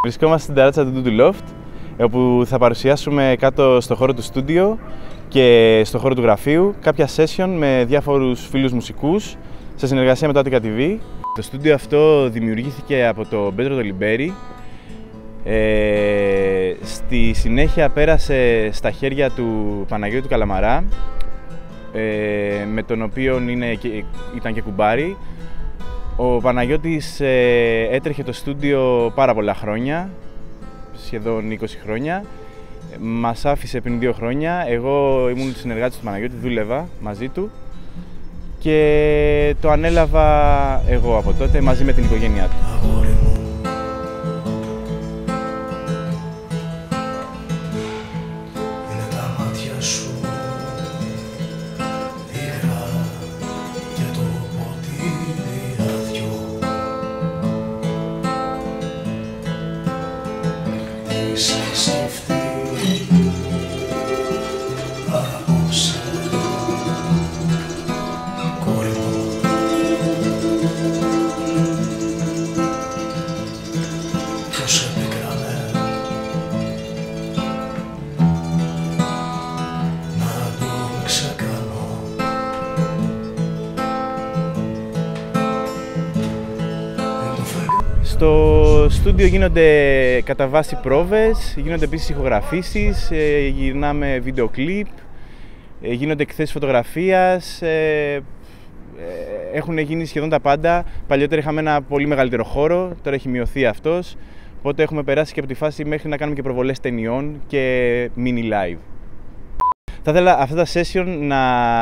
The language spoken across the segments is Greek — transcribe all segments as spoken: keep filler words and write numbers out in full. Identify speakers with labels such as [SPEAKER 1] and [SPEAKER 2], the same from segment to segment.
[SPEAKER 1] Βρισκόμαστε στην ταράτσα του Doodle Loft, όπου θα παρουσιάσουμε κάτω στο χώρο του στούντιο και στο χώρο του γραφείου κάποια session με διάφορους φίλους μουσικούς σε συνεργασία με το Attica τι βι. Το στούντιο αυτό δημιουργήθηκε από τον Πέτρο τον Λιμπέρη. Ε, στη συνέχεια πέρασε στα χέρια του Παναγιώτη του Καλαμαρά, ε, με τον οποίο είναι και, ήταν και κουμπάρι. Ο Παναγιώτης ε, έτρεχε το στούντιο πάρα πολλά χρόνια, σχεδόν είκοσι χρόνια. Μας άφησε πριν δύο χρόνια. Εγώ ήμουν συνεργάτης του Παναγιώτη, δούλευα μαζί του και το ανέλαβα εγώ από τότε μαζί με την οικογένειά του. Στο στούντιο γίνονται κατά βάση πρόβες, γίνονται επίσης ηχογραφήσεις, γυρνάμε βίντεο κλιπ, γίνονται εκθέσεις φωτογραφίας, έχουν γίνει σχεδόν τα πάντα. Παλιότερα είχαμε ένα πολύ μεγαλύτερο χώρο, τώρα έχει μειωθεί αυτός, οπότε έχουμε περάσει και από τη φάση μέχρι να κάνουμε και προβολές ταινιών και mini live. Θα ήθελα αυτά τα session να...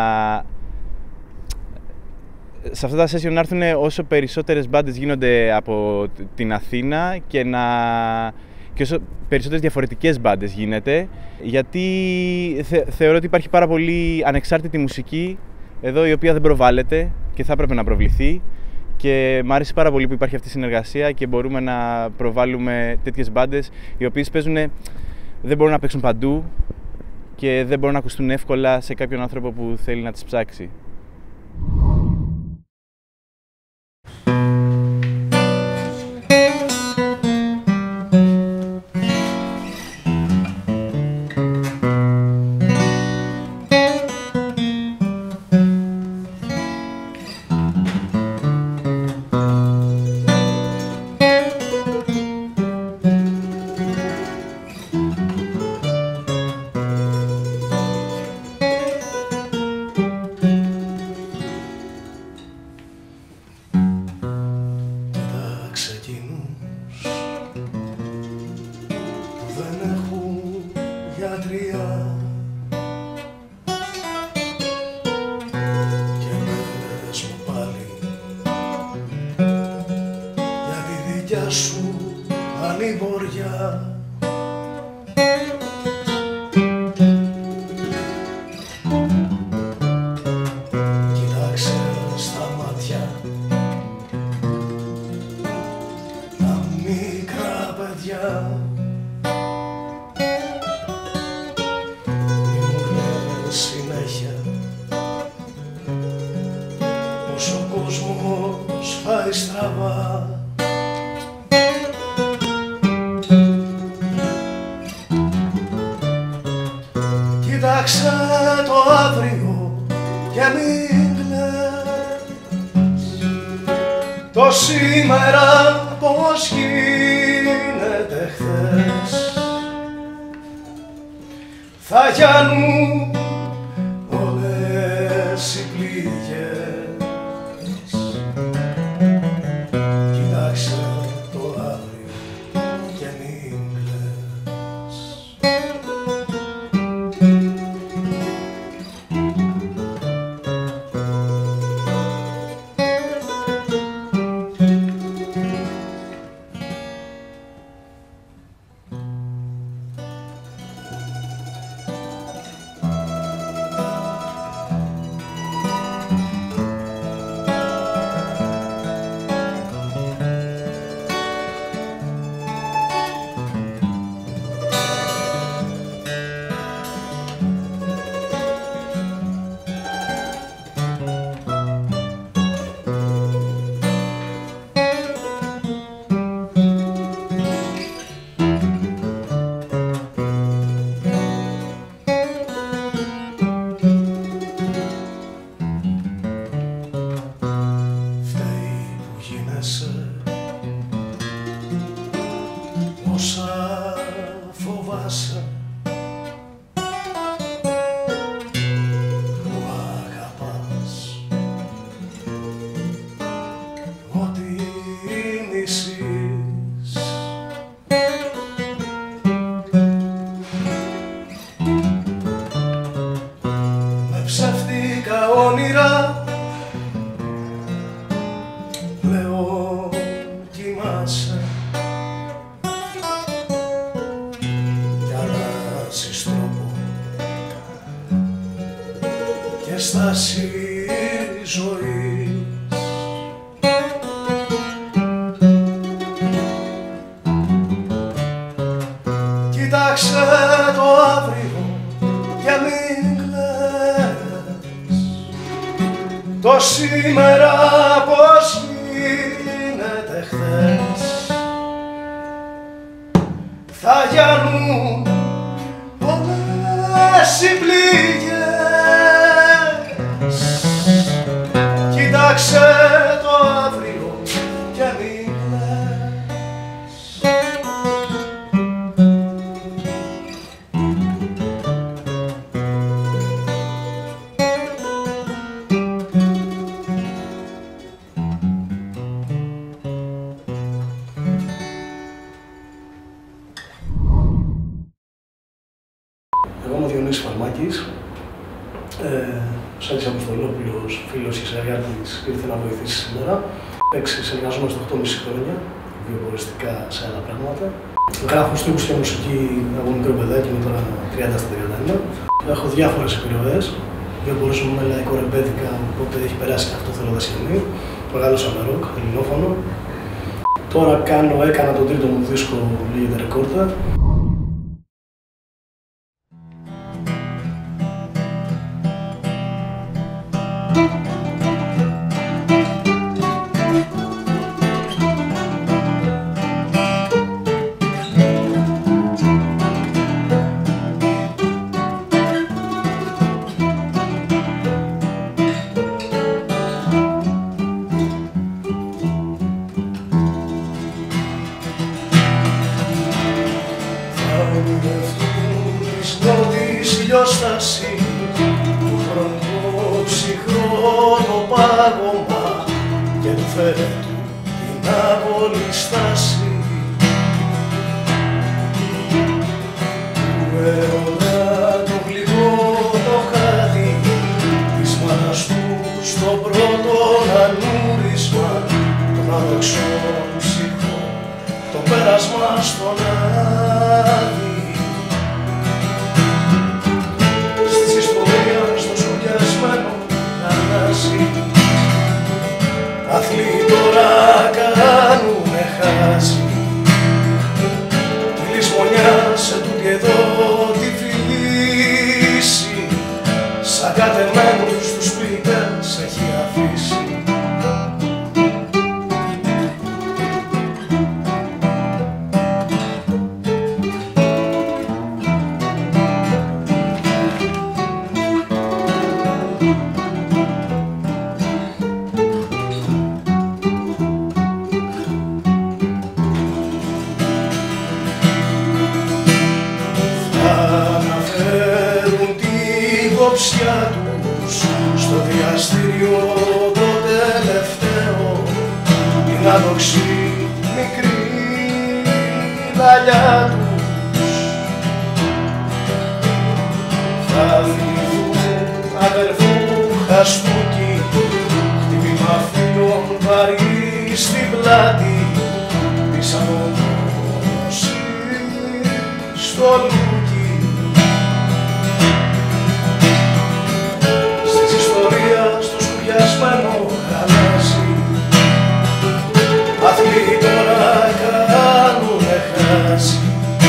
[SPEAKER 1] Σε αυτά τα session να έρθουν όσο περισσότερες μπάντες γίνονται από την Αθήνα και, να... και όσο περισσότερες διαφορετικές μπάντες γίνεται, γιατί θε... θεωρώ ότι υπάρχει πάρα πολύ ανεξάρτητη μουσική εδώ, η οποία δεν προβάλλεται και θα έπρεπε να προβληθεί, και μου άρεσε πάρα πολύ που υπάρχει αυτή η συνεργασία και μπορούμε να προβάλλουμε τέτοιες μπάντες οι οποίες παίζουν, δεν μπορούν να παίξουν παντού και δεν μπορούν να ακουστούν εύκολα σε κάποιον άνθρωπο που θέλει να τις ψάξει.
[SPEAKER 2] Και πες μου πάλι για τη δικιά σου ανημποριά. Κοίταξε στα μάτια τα μικρά παιδιά. Συνέχεια πως ο κόσμος πάει στραβά. Κοίταξε το αύριο και μην κλαις, το σήμερα πως γίνεται χθες. Θα γιάνουν όλες οι πληγές. Κοίταξε το αύριο και μην κλαις. όσα φοβάσαι που αγαπάς, ότι μισείς. Με ψεύτικα όνειρα πλέον κοιμάσαι κι αλλάζεις τρόπο και στάση ζωής. Κοίταξε το αύριο και μην κλαις, το σήμερα πως γίνεται χθες. Θα γιανούν όλες οι πληγές. Κοίταξε το αύριο και μην κλαις. Εγώ είμαι ο Διονύσης Φαρμάκης, ε, ο Σάκης Αποστολόπουλος, φίλος της Αριάδης, ήρθε να βοηθήσει σήμερα. Έξι συνεργαζόμαστε οκτώ και μισό χρόνια, βιοποριστικά σε άλλα πράγματα. Γράφω στίχους και μουσική από μικρό παιδάκι, είμαι τώρα τριάντα στα τριάντα ένα. Έχω διάφορες επιρροές, βιοπορίζομαι με λαϊκό ρεμπέτικα, οπότε έχει περάσει και αυτό θέλω να σχεδί. Μεγάλωσα με ροκ, ελληνόφωνο. Τώρα κάνω, έκανα τον τρίτο μου δίσκο, λέγεται Ρεκόρτα. Της νότης ηλιόσταση του χρόνου ψυχρό το πάγωμα και του φέρετου την άβολη στάση του έρωτα το γλυκό το χάδι της μάνας του στο πρώτο ανούρισμα των αδοξών ψυχών το πέρασμα στον άδει. Στις ιστορίες το σκουριασμένο αλλάζει, αθλοί τώρα κάνουνε χάζι, τη λησμονιά σε τούτη εδώ τη φύση σαν κατεμένους τους ποιητές έχει αφήσει. Ψιά τους στο διαστήριο το τελευταίο την άδοξη μικρή λαλιά τους θα θυμηθούν αδερφού χαστούκι χτύπημα φίλων βαρύ στην πλάτη της απομόνωσης στο λούκι. Στο σκουριασμένο γαλάζι αθλοί τώρα κάνουνε χάζι,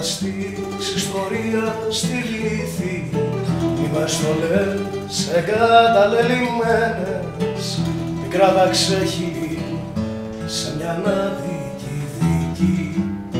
[SPEAKER 2] της ιστορίας τη λύθη, οι μαστολές εγκαταλελειμμένες, μικρά δαξέχη σε μια άδικη δίκη.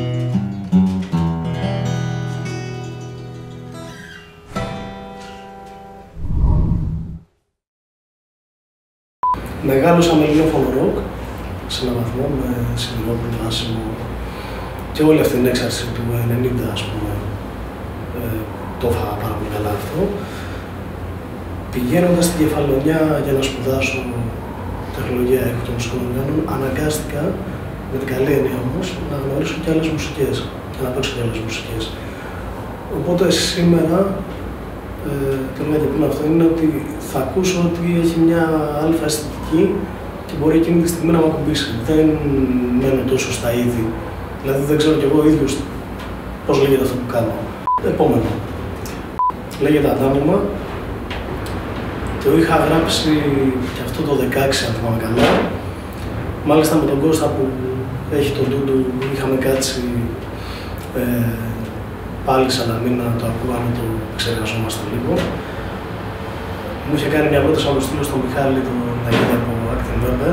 [SPEAKER 2] Μεγάλωσα με ελληνόφωνο ροκ, σε έναν βαθμό, με Σιδηρόπουλο, Άσιμο και όλη αυτή την έξαρση του ενενήντα, ας πούμε, ε, το έφαγα πάρα πολύ καλά αυτό. Πηγαίνοντας στην Κεφαλονιά για να σπουδάσω τεχνολογία ήχου και μουσικών οργάνων, αναγκάστηκα, με την καλή έννοια όμως, να γνωρίσω και άλλες μουσικές και να παίξω και άλλες μουσικές. Οπότε σήμερα, ε, το λέω και πριν αυτό, είναι ότι θα ακούσω ότι έχει μια αλφα αισθητική και μπορεί εκείνη τη στιγμή να με ακουμπήσει. Δεν μένω τόσο στα είδη. Δηλαδή δεν ξέρω κι εγώ ίδιος πώς λέγεται αυτό που κάνω. Επόμενο. Λέγεται Αντάμωμα. Το είχα γράψει και αυτό το δεκαέξι, αν θυμάμαι καλά. Μάλιστα με τον Κώστα που έχει τον Ντούντου, είχαμε κάτσει ε, πάλι σαν να μην το ακούγαμε, το εξεργαζόμαστε λίγο. Μου είχε κάνει μια πρόταση να το στείλω στον Μιχάλη, τον Αγίδη από Active Member.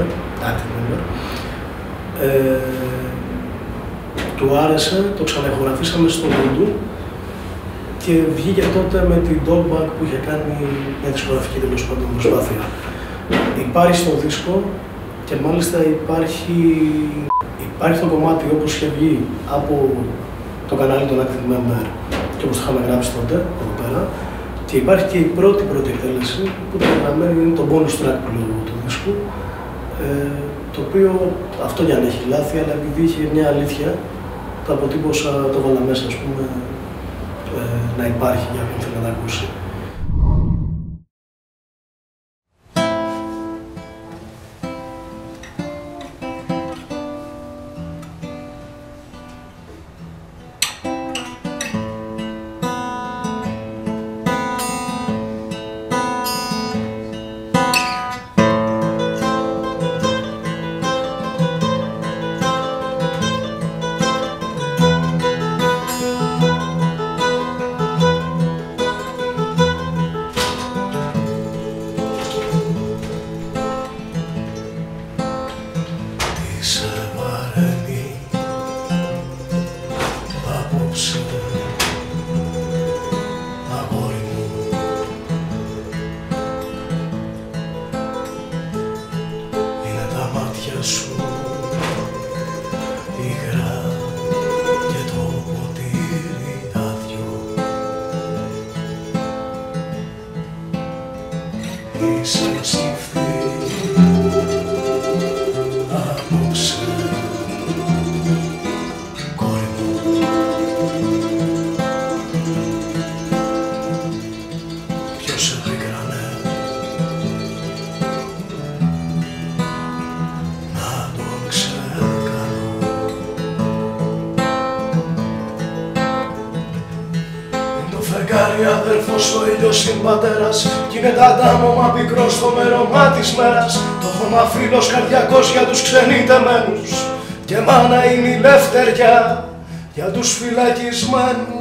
[SPEAKER 2] Ε, του άρεσε, το ξαναεχογραφήσαμε στο Ντούντου και βγήκε τότε με την Dogback που είχε κάνει μια δισκογραφική τέλος πάντων προσπάθεια. Υπάρχει στο δίσκο και μάλιστα υπάρχει, υπάρχει το κομμάτι όπως είχε βγει από το κανάλι των Active Member και όπως το είχαμε γράψει τότε, εδώ πέρα. Και υπάρχει και η πρώτη πρώτη εκτέλεση που το γραμμένο είναι το bonus track του δίσκου, ε, το οποίο αυτό για να έχει λάθη, αλλά επειδή είχε μια αλήθεια, το αποτύπωσα, το βάλα μέσα, ας πούμε, ε, να υπάρχει για όποιον θέλει να τα ακούσει.
[SPEAKER 3] Αδερφός ο ήλιος συμπατέρας κι είναι τα αντάμωμα πικρό στο μέρωμά της μέρας. Το χώμα φίλος καρδιακός για τους ξενιτεμένους και μάνα είναι η λευτεριά για τους φυλακισμένους.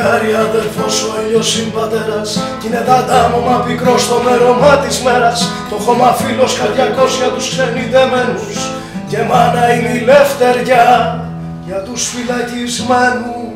[SPEAKER 3] φεγγάρι αδερφός, ο ήλιος συμπατέρας κι είναι τα αντάμωμα πικρό στο μέρωμά της μέρας. Το χώμα φίλος καρδιακός για τους ξενιτεμένους και μάνα είναι η λευτεριά για τους φυλακισμένους.